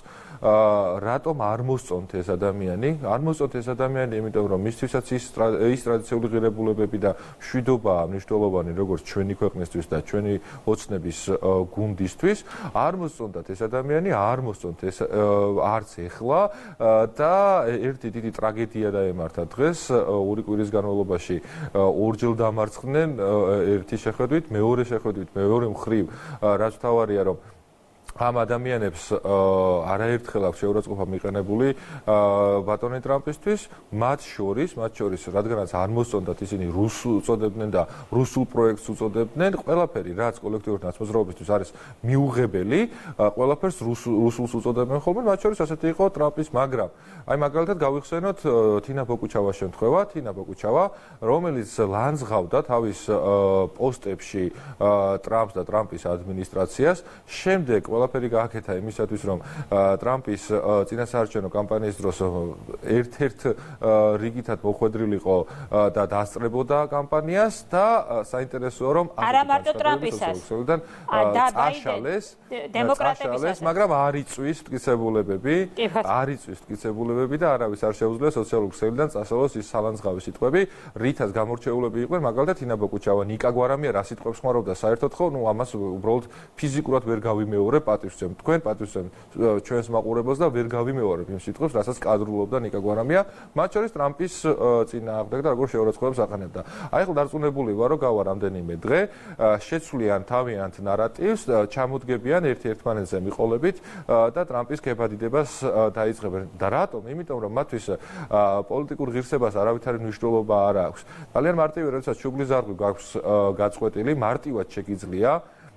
რატომ არ მოსწონთ ეს ადამიანი? არ მოსწონთ ეს ადამიანი, იმიტომ რომ მისთვისაც ის ის ტრადიციული ღირებულებები და მშვიდობაა მნიშვნელოვანი როგორც ჩვენი ქვეყნისთვის და ჩვენი ოცნების გუნდისთვის. არ მოსწონდათ ეს ადამიანი, არ მოსწონთ ეს არც ეხლა და ერთი დიდი ტრაგედია დაემართა დღეს. ორი კვირის განმავლობაში ორჯერ დამარცხდნენ ერთი შეხედვით, მეორე შეხედვით, მეორე მხრივ, რაც თავარია რომ ამ ადამიანებს არაერთხელ აქვს შეურაცხყოფა მიყენებული ბატონი ტრამპისთვის, მათ შორის, მათ შორის, რადგანაც არ მოსწონდათ ისინი რუსულ უწოდებდნენ და რუსულ პროექტს უწოდებდნენ, ყველაფერი, რაც კოლექტიური ნაცმოძრაობისთვის არის მიუღებელი, ყველაფერს რუსულს უწოდებენ ხოლმე, მათ შორის ასეთი იყო ტრამპის, მაგრამ აი მაგალითად გავიხსენოთ თინა ბოკუჩავას შემთხვევა, თინა ბოკუჩავა, რომელიც ლანძღავდა თავის პოსტებში ტრამპს და ტრამპის ადმინისტრაციას, შემდეგ ყველაფერი გააკეთა იმისათვის, რომ ტრამპის წინასაარჩევნო კამპანიის დროს ერთ-ერთ რიგითად მოხვედრილიყო და დასწრებოდა კამპანიას და საინტერესოა, რომ არა მარტო ტრამპისას, წაშალეს, დემოკრატებისას, მაგრამ არ იწვის მტკიცებულებები, არ იწვის მტკიცებულებები და არავის არ შეუძლია სოციალურ ქსელიდან წასალოს ის სალანძღავი სიტყვები, რითაც გამორჩეულები იყვნენ, მაგალითად თინა ბოკუჩავა, ნიკა გვარამია რა სიტყვებს ხმარობდა საერთოდ ხო, ნუ ამას უბრალოდ ფიზიკურად ვერ გავიმეორებ, პატივს ვცემ თქვენ, პატივს ვცემ ჩვენს მაყურებელს და ვერ გავიმეორებ იმ სიტყვებს, რასაც კადრულობდა ნიკა გვარამია, მათ შორის ტრამპის წინააღმდეგ და როგორ შეურაცხყოფებს აყენებდა. აი ახლა დარწმუნებული ვარ, რომ გავა რამდენიმე დღე, შეცვლიან თავიანთ ნარატივს, ჩამოდგებიან ერთ-ერთმანეთზე მიყოლებით და ტრამპის ქებადიდებას დაიწყებენ. და რატომ? იმიტომ რომ მათთვის პოლიტიკურ ღირსებას არავითარი მნიშვნელობა არ აქვს. ძალიან მარტივია, როდესაც შუბლის ზარღვი გაქვს გაწყვეტილი, მარტივად შეგიძლია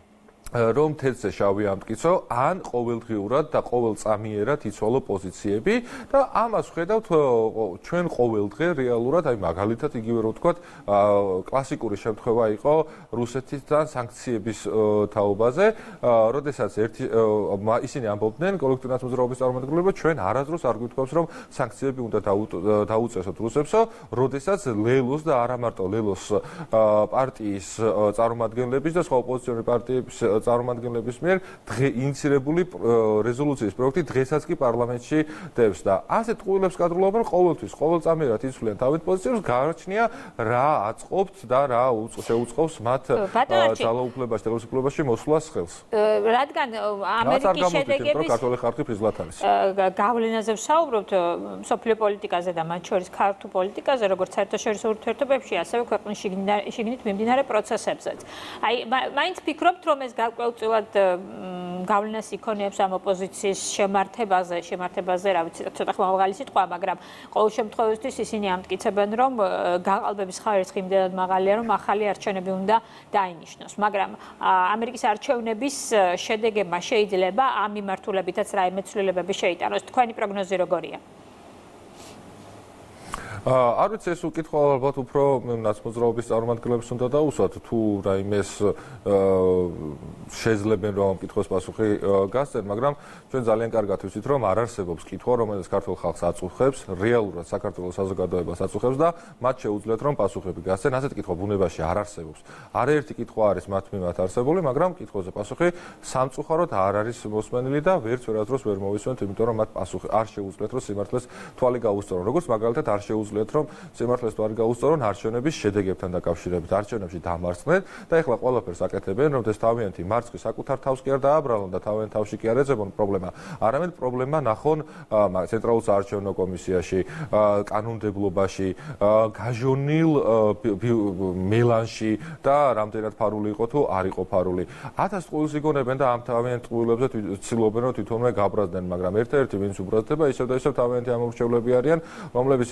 რომ თეთრზე შავი ამტკიცო, ან ყოველდღიურად და ყოველწამიერად იცვალო პოზიციები და ამას ვხედავთ ჩვენ ყოველდღე რეალურად, აი მაგალითად იგივე რო ვთქვათ, კლასიკური შემთხვევა იყო რუსეთთან სანქციების თაობაზე, როდესაც ერთი ისინი ამბობდნენ კოლექტიური ნაცმოძრაობის წარმომადგენლები, ჩვენ არასდროს არ გვითხობს, რომ სანქციები უნდა დაუწესოთ რუსებსო, როდესაც ლელოს და არა მარტო ლელოს პარტიის წარმომადგენლების და სხვა ოპოზიციური პარტიების წარმომადგენლების მიერ ინიცირებული რეზოლუციის პროექტი დღესაც კი პარლამენტში დევს და ასეთ ტყუილებს კადრულობენ ყოველთვის, ყოველწამიერად იცვლიან თავის პოზიციებს, გააჩნია რა აწყობთ და რა შეუწყობს მათ ძალაუფლებაში, ხელისუფლებაში მოსვლას ხელს. რადგან ამერიკის შედეგების ქართული ხალხი ფიზლად არის. გავლენაზე ვსაუბრობთ მსოფლიო პოლიტიკაზე და მათ შორის ქართულ პოლიტიკაზე, როგორც საერთაშორისო ურთიერთობებში, ასევე ქვეყნის შიგნით მიმდინარე პროცესებზეც. აი, მაინც ფიქრობთ, რომ ეს გარკვეულწილად გავლენას იქონიებს ამ ოპოზიციის შემართებაზე, შემართებაზე, რა ვიცი, ცოტა ხმალღალი სიტყვა, მაგრამ ყოველ შემთხვევაში ისინი ამტკიცებენ, რომ გაყალბების ხარისხი იმდენად მაღალია, რომ ახალი არჩევნები უნდა დაინიშნოს. მაგრამ ამერიკის არჩევნების შედეგებმა შეიძლება ამ მიმართულებითაც რაიმე ცვლილებები შეიტანოს. თქვენი პროგნოზი როგორია? არ ვიცი, ეს უკითხვა ალბათ უფრო ნაცმოძრაობის წარმომადგენლებს უნდა დაუსვათ, თუ რაიმეს შეძლებენ რომ ამ კითხვის პასუხი გასცენ, მაგრამ ჩვენ ძალიან კარგად ვიცით, რომ არ არსებობს კითხვა, რომელიც ქართულ ხალხს აწუხებს, რეალურად საქართველოს საზოგადოებას აწუხებს და მათ შეუძლიათ რომ პასუხები გასცენ. ასეთ კითხვა ბუნებაში არ არსებობს. არაერთი კითხვა არის მათ მიმართ არსებული, მაგრამ კითხვაზე პასუხი სამწუხაროდ არ არის მოსმენილი და ვერც ვერასდროს ვერ მოვისმენთ, იმიტომ რომ მათ პასუხი არ შეუძლიათ რომ სიმართლეს თვალი გაუსწორონ. როგორც მაგალითად არ შეუძლიათ რომ სიმართლეს თვალი გაუსწორონ არჩევნების შედეგებთან დაკავშირებით. არჩევნებში დამარცხდნენ და ეხლა ყველაფერს აკეთებენ, რომ ეს თავიანთი მარცხი საკუთარ თავს კი არ დააბრალონ და თავიანთ თავში კი არ ეძებონ პრობლემა. არამედ პრობლემა ნახონ ცენტრალურ საარჩევნო კომისიაში, კანონმდებლობაში, გაჟონილ მელანში და რამდენად ფარული იყო თუ არ იყო ფარული. ათას ტყუილს იგონებენ და ამ თავიანთ ტყუილებზე ცდილობენ რომ თვითონვე გაბრაზდნენ, მაგრამ ერთ-ერთი ვინც უბრალდება, ისევ და ისევ თავიანთი ამორჩევლები არიან, რომლებიც ელოდნენ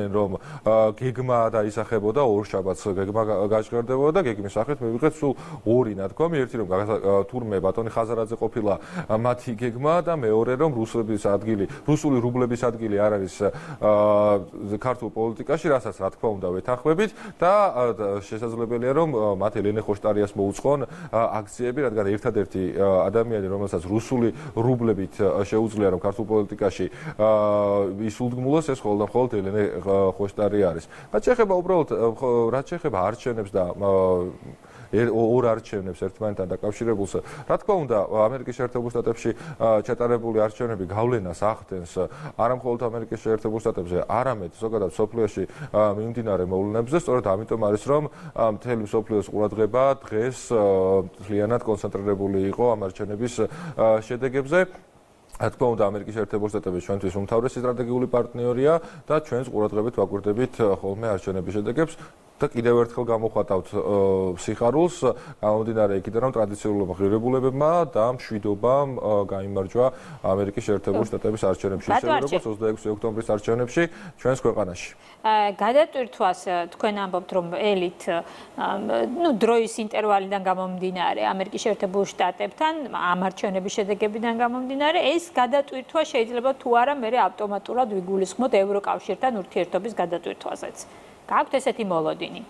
იცოდნენ რომ გეგმა დაისახებოდა ორ შაბათს გეგმა გაჟღერდებოდა და გეგმის სახით მივიღეთ სულ ორი ნათქვამი ერთი რომ თურმე ბატონი ხაზარაძე ყოფილა მათი გეგმა და მეორე რომ რუსების ადგილი რუსული რუბლების ადგილი არ არის ქართულ პოლიტიკაში რასაც რა თქმა უნდა ვეთანხმებით და შესაძლებელია რომ მათ ელენე ხოშტარიას მოუწყონ აქციები რადგან ერთადერთი ადამიანი რომელსაც რუსული რუბლებით შეუძლია რომ ქართულ პოლიტიკაში ის უდგმულოს ეს ხოლმე მხოლოდ ელენე ხოშტარი არის. რაც შეეხება უბრალოდ რაც შეეხება არჩევნებს და ორ არჩევნებს ერთმანეთთან დაკავშირებულს, რა თქმა უნდა, ამერიკის შეერთებულ შტატებში ჩატარებული არჩევნები გავლენას ახდენს არა მხოლოდ ამერიკის შეერთებულ შტატებზე, არამედ ზოგადად მსოფლიოში მიმდინარე მოვლენებზე, სწორედ ამიტომ არის რომ მთელი მსოფლიოს ყურადღება დღეს მთლიანად კონცენტრირებული იყო ამ არჩევნების შედეგებზე. რა თქმა უნდა, ამერიკის შეერთებულ შტატები ჩვენთვის უმთავრესი სტრატეგიული პარტნიორია და ჩვენს ყურადღებით ვაკვირდებით ხოლმე არჩევნების შედეგებს. და კიდევ ერთხელ გამოხატავთ სიხარულს, გამომდინარე იქიდან რომ ტრადიციულმა ღირებულებებმა და მშვიდობამ გაიმარჯვა ამერიკის შეერთებულ შტატების არჩევნებში, ისევე როგორც ოცდაექვსი ოქტომბრის არჩევნებში ჩვენს ქვეყანაში. გადატვირთვას თქვენ ამბობთ რომ ელით ნუ დროის ინტერვალიდან გამომდინარე ამერიკის შეერთებულ შტატებთან ამ არჩევნების შედეგებიდან გამომდინარე ეს გადატვირთვა შეიძლება თუ არა მე ავტომატურად ვიგულისხმოთ ევროკავშირთან ურთიერთობის გადატვირთვაზეც. გაქვთ ესეთი მოლოდინი?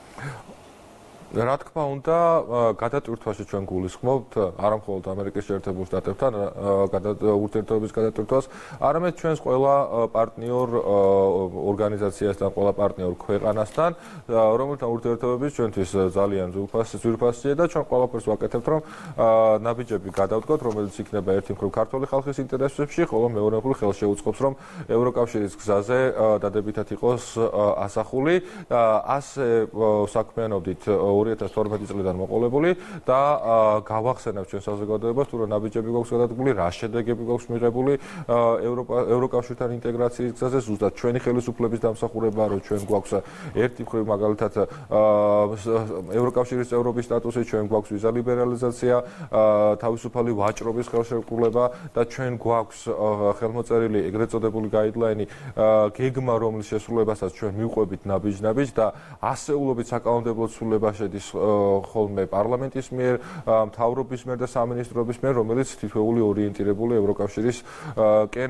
რა თქმა უნდა, გადატვირთვაში ჩვენ გულისხმობთ არა მხოლოდ ამერიკის შეერთებულ შტატებთან ურთიერთობის გადატვირთვას, არამედ ჩვენს ყველა პარტნიორ ორგანიზაციასთან, ყველა პარტნიორ ქვეყანასთან, რომელთა ურთიერთობები ჩვენთვის ძალიან ძვირფასია და ჩვენ ყველაფერს ვაკეთებთ, რომ ნაბიჯები გადავდგოთ, რომელიც იქნება ერთი მხრივ ქართული ხალხის ინტერესებში, ხოლო მეორე მხრივ ხელშეუწყობს, რომ ევროკავშირის გზაზე დადებითად იყოს ასახული. ასე საქმიანობდით ორი ათას თორმეტი წლიდან მოყოლებული და გავახსენებთ ჩვენ საზოგადოებას თუ რა ნაბიჯები გვაქვს გადადგმული, რა შედეგები გვაქვს მიღებული ევროკავშირთან ინტეგრაციის გზაზე, ზუსტად ჩვენი ხელისუფლების დამსახურება, რომ ჩვენ გვაქვს ერთი მხრივ მაგალითად ევროკავშირის წევრობის სტატუსი, ჩვენ გვაქვს ვიზა ლიბერალიზაცია, თავისუფალი ვაჭრობის ხელშეკრულება და ჩვენ გვაქვს ხელმოწერილი ეგრეთ წოდებული გაიდლაინი გეგმა, რომლის შესრულებასაც ჩვენ მივყვებით ნაბიჯ-ნაბიჯ და ასეულობით საკანონმდებლო ცვლილება შედის ხოლმე პარლამენტის მიერ, მთავრობის მიერ და სამინისტროების მიერ, რომელიც თითოეული ორიენტირებული ევროკავშირის კენ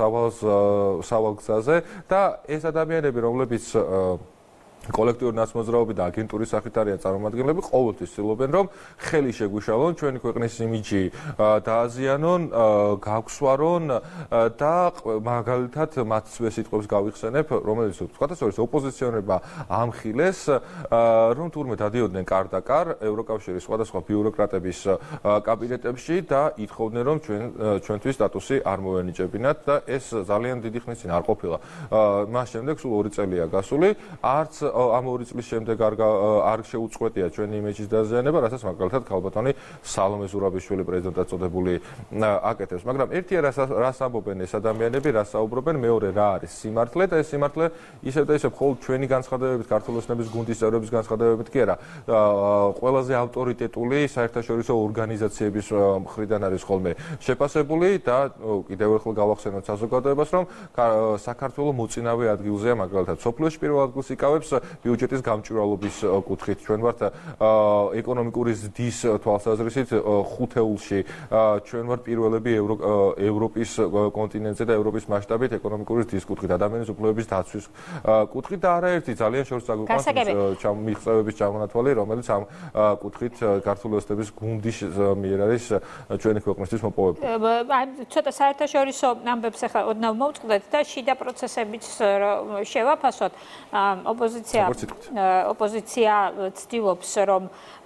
სავალ გზაზე და ეს ადამიანები, რომლებიც კოლექტიური ნაცმოძრაობები და აგენტურის სახით არიან წარმომადგენლები, ყოველთვის ცდილობენ, რომ ხელი შეგვიშალონ, ჩვენი ქვეყნის იმიჯი დააზიანონ, გავგვსვარონ და მაგალითად მათ სიტყვებს გავიხსენებ, რომელიც თქვათ ასე ოპოზიციონერებმა ამხილეს, რომ თურმე დადიოდნენ კარ-და-კარ ევროკავშირის სხვადასხვა ბიუროკრატების კაბინეტებში და ითხოვდნენ, რომ ჩვენ ჩვენთვის სტატუსი არ მოვენიჭებინათ და ეს ძალიან დიდი ხნის წინ არ ყოფილა. მას შემდეგ სულ ორი წელია გასული, არც ამ ორი წლის შემდეგ არ არ შეუწყვეტია ჩვენი იმიჯის დაზიანება, რასაც მაგალითად ქალბატონი სალომე ზურაბიშვილი პრეზიდენტად წოდებული აკეთებს. მაგრამ ერთია რას ამბობენ ეს ადამიანები, რას საუბრობენ, მეორე რა არის სიმართლე და ეს სიმართლე ისევ და ისევ მხოლოდ ჩვენი განცხადებებით, ქართული ოცნების გუნდის წევრების განცხადებებით კი არა, ყველაზე ავტორიტეტული საერთაშორისო ორგანიზაციების მხრიდან არის ხოლმე შეფასებული და კიდევ ერთხელ გავახსენოთ საზოგადოებას, რომ საქართველოს მოწინავე ადგილზეა მაგალითად სოფლიოში პირველ ადგილს იკავებს ბიუჯეტის გამჭვირვალობის კუთხით. ჩვენ ვართ ეკონომიკური ზრდის თვალსაზრისით ხუთეულში. ჩვენ ვართ პირველები ევროპის კონტინენტზე და ევროპის მასშტაბით ეკონომიკური ზრდის კუთხით, ადამიანის უფლებების დაცვის კუთხით და არაერთი ძალიან შორს წაგვიყვანს მიღწევების ჩამონათვალი, რომელიც ამ კუთხით ქართული ოცნების გუნდის მიერ არის ჩვენი ქვეყნისთვის მოპოვებული. აი ცოტა საერთაშორისო ამბებს ახლა ოდნავ მოვწყდეთ და შიდა პროცესებიც შევაფასოთ. ოპოზიცია ოპოზიცია ცდილობს რომ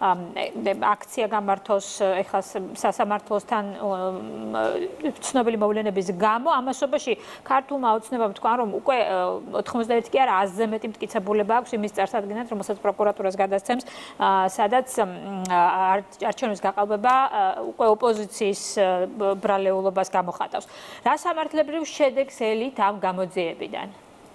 აქცია გამართოს ეხლა სასამართლოსთან ცნობილი მოვლენების გამო ამასობაში ქართულმა ოცნებამ თქვა რომ უკვე ოთხმოცდაერთი კი არა ათზე მეტი მტკიცებულება აქვს იმის წარსადგენად რომელსაც პროკურატურას გადასცემს სადაც არჩევნების გაყალბება უკვე ოპოზიციის ბრალეულობას გამოხატავს. რა სამართლებრივ შედეგს ელით ამ გამოძიებიდან?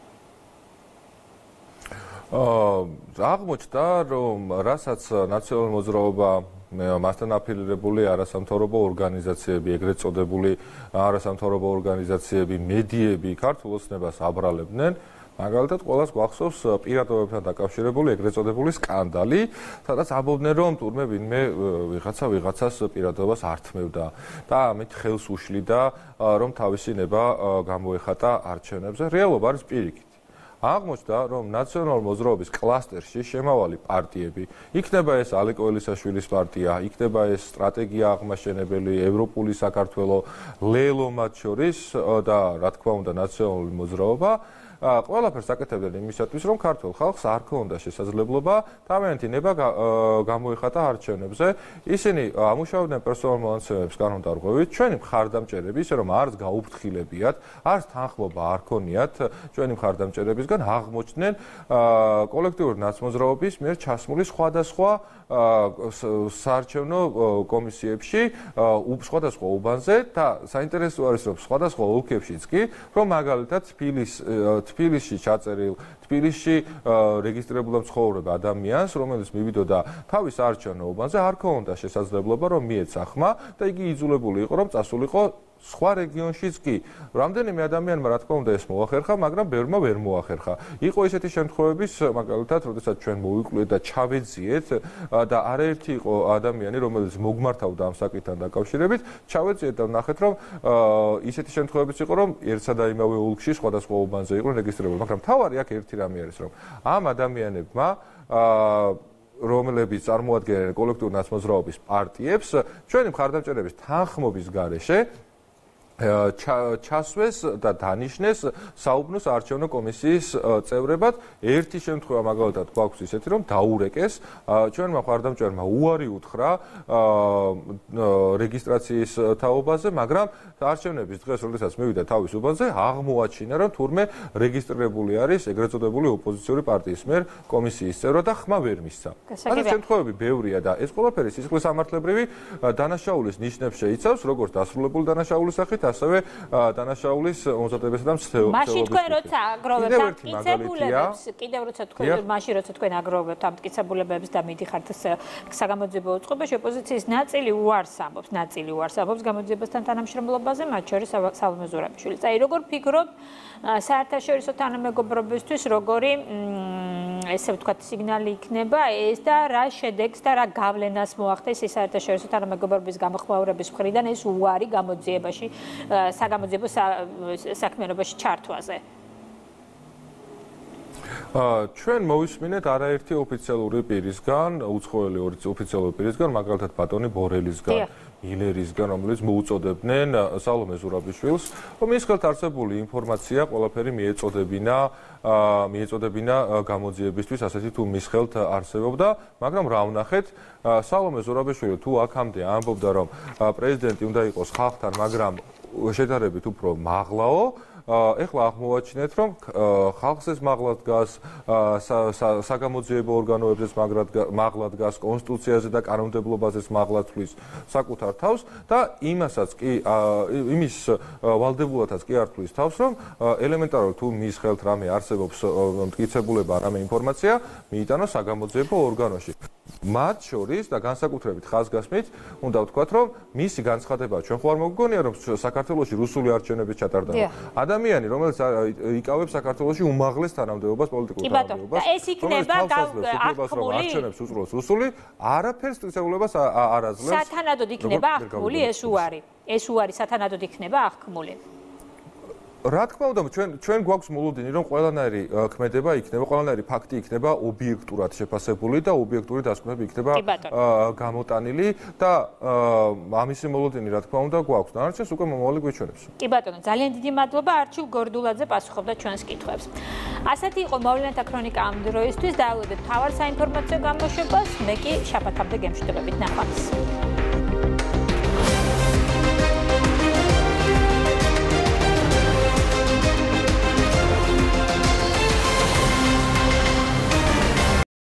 აღმოჩნდა, რომ რასაც ნაციონალური მოძრაობა მასთან აფილირებული არასამთავრობო ორგანიზაციები, ეგრეთ წოდებული არასამთავრობო ორგანიზაციები, მედიები ქართულ ოცნებას აბრალებდნენ, მაგალითად, ყველას გვახსოვს პირატობებთან დაკავშირებული ეგრეთ წოდებული სკანდალი, სადაც ამბობდნენ, რომ თურმე ვინმე ვიღაცა ვიღაცას პირატობას ართმევდა და ამით ხელს უშლიდა, რომ თავისი ნება გამოეხატა არჩევნებზე. რეალობა არის პირიქით. აღმოჩნდა, რომ ნაციონალურ მოძრაობის კლასტერში შემავალი პარტიები, იქნება ეს ალეკო ელისაშვილის პარტია, იქნება ეს სტრატეგია აღმაშენებელი, ევროპული საქართველო, ლელო მათ შორის და რა თქმა უნდა ნაციონალური მოძრაობა ყველაფერს აკეთებდნენ იმისათვის, რომ ქართულ ხალხს არ ქონდა შესაძლებლობა თავიანთი ნება გამოეხატა არჩევნებზე. ისინი ამუშავებდნენ პერსონალურ მონაცემებს კანონდარღვევით, ჩვენი მხარდამჭერები, ისე რომ არც გაუფრთხილებიათ, არც თანხმობა არ ქონიათ ჩვენი მხარდამჭერებისგან, აღმოჩნდნენ კოლექტიური ნაცმოძრაობის მიერ ჩასმული სხვადასხვა საარჩევნო კომისიებში, სხვადასხვა უბანზე და საინტერესო არის, რომ სხვადასხვა ოლქებშიც კი, რომ მაგალითად თბილის თბილისში ჩაწერილ, თბილისში რეგისტრირებულ მცხოვრებ ადამიანს, რომელიც მივიდოდა თავის არჩევნო უბანზე, არ ქონდა შესაძლებლობა, რომ მიეცა ხმა და იგი იძულებული იყო, რომ წასულიყო სხვა რეგიონშიც კი. რამდენიმე ადამიანმა რა თქმა უნდა ეს მოახერხა, მაგრამ ბევრმა ვერ მოახერხა. იყო ისეთი შემთხვევების, მაგალითად, როდესაც ჩვენ მოვიკვლიეთ და ჩავეძიეთ და არაერთი იყო ადამიანი, რომელიც მოგმართავდა ამ საკითხთან დაკავშირებით, ჩავეძიეთ და ვნახეთ, რომ ისეთი შემთხვევებიც იყო, რომ ერთსა და იმავე ოლქში სხვადასხვა უბანზე იყვნენ რეგისტრირებული, მაგრამ თავარი აქ ერთი რამე არის, რომ ამ ადამიანებმა რომლებიც წარმოადგენენ კოლექტიური ნაცმოძრაობის პარტიებს, ჩვენი მხარდამჭერების თანხმობის გარეშე ჩასვეს და დანიშნეს საუბნოს არჩევნო კომისიის წევრებად. ერთი შემთხვევა მაგალითად გვაქვს ისეთი, რომ დაურეკეს ჩვენმა მხარდამჭერმა უარი უთხრა რეგისტრაციის თაობაზე, მაგრამ არჩევნების დღეს, როდესაც მივიდა თავის უბანზე, აღმოაჩინა, რომ თურმე რეგისტრირებული არის ეგრეთ წოდებული ოპოზიციური პარტიის მიერ კომისიის წევრად და ხმა ვერ მისცა. ასე შემთხვევები ბევრია და ეს ყველაფერი სისხლისამართლებრივი დანაშაულის ნიშნებს შეიცავს, როგორც დასრულებული დანაშაულის სახით, ასევე დანაშაულის მომზადებასა და მცდელობის. მაშინ თქვენ როცა აგროვებთ ამტკიცებულებებს, კიდევ როცა თქვენ მაშინ როცა თქვენ აგროვებთ ამტკიცებულებებს და მიდიხართ საგამოძიებო უწყებაში, ოპოზიციის ნაწილი უარს ამბობს, ნაწილი უარს ამბობს გამოძიებასთან თანამშრომლობაზე, მათ შორის სალომე ზურაბიშვილიც. აი, როგორ ფიქრობთ საერთაშორისო თანამეგობრობისთვის როგორი ესე ვთქვათ სიგნალი იქნება ეს და რა შედეგს და რა გავლენას მოახდენს ეს საერთაშორისო თანამეგობრობის გამოხმაურების მხრიდან ეს უარი გამოძიებაში საგამოძიებო საქმიანობაში ჩართვაზე? ჩვენ მოვისმინეთ არაერთი ოფიციალური პირისგან, უცხოელი ოფიციალური პირისგან, მაგალითად ბატონი ბორელისგან, მილერისგან, რომელიც მოუწოდებდნენ სალომე ზურაბიშვილს, რომ მის ხელთ არსებული ინფორმაცია ყველაფერი მიეწოდებინა, მიეწოდებინა გამოძიებისთვის, ასეთი თუ მის ხელთ არსებობდა, მაგრამ რა ვნახეთ, სალომე ზურაბიშვილი თუ აქამდე ამბობდა, რომ პრეზიდენტი უნდა იყოს ხალხთან, მაგრამ შედარებით უფრო მაღლაო, ეხლა აღმოვაჩინეთ, რომ ხალხს ეს მაღლა დგას, საგამოძიებო ორგანოებზეც მაღლა დგას, კონსტიტუციაზე და კანონმდებლობაზეც მაღლა თვლის საკუთარ თავს და იმასაც კი იმის ვალდებულათაც კი არ თვლის თავს, რომ ელემენტარულად თუ მის ხელთ რამე არსებობს მტკიცებულება, რამე ინფორმაცია, მიიტანოს საგამოძიებო ორგანოში. მათ შორის და განსაკუთრებით ხაზგასმით უნდა ვთქვათ, რომ მისი განცხადება ჩვენ ხო არ მოგგონია, რომ საქართველოში რუსული არჩევნები ჩატარდება. ადამიანი, რომელიც იკავებს საქართველოში უმაღლეს თანამდებობას, პოლიტიკურ თანამდებობას, და ეს იქნება აღქმული არჩევნებს უწროს რუსული, არაფერს მტკიცებულებას არ აძლევს. სათანადოდ იქნება აღქმული ეს უარი. ეს უარი სათანადოდ იქნება აღქმული. რა თქმა უნდა, ჩვენ ჩვენ გვაქვს მოლოდინი, რომ ყველანაირი ქმედება იქნება, ყველანაირი ფაქტი იქნება ობიექტურად შეფასებული და ობიექტური დასკვნები იქნება გამოტანილი და ამისი მოლოდინი, რა თქმა უნდა, გვაქვს. დანარჩენს უკვე მომავალი გვიჩვენებს. კი ბატონო, ძალიან დიდი მადლობა არჩილ გორდულაძე პასუხობდა ჩვენს კითხვებს. ასეთი იყო მოვლენათა ქრონიკა ამ დროისთვის. დაელოდეთ მთავარ საინფორმაციო გამოშვებას. მე კი შაბათამდე გემშვიდობებით ნახვამდის.